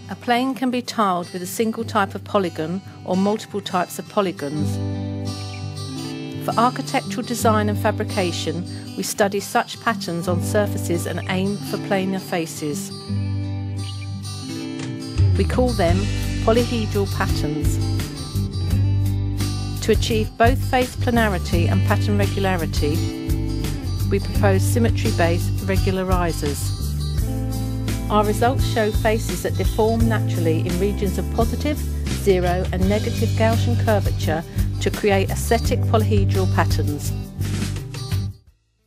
A plane can be tiled with a single type of polygon or multiple types of polygons. For architectural design and fabrication, we study such patterns on surfaces and aim for planar faces. We call them polyhedral patterns. To achieve both face planarity and pattern regularity, we propose symmetry-based regularizers. Our results show faces that deform naturally in regions of positive, zero and negative Gaussian curvature to create aesthetic polyhedral patterns.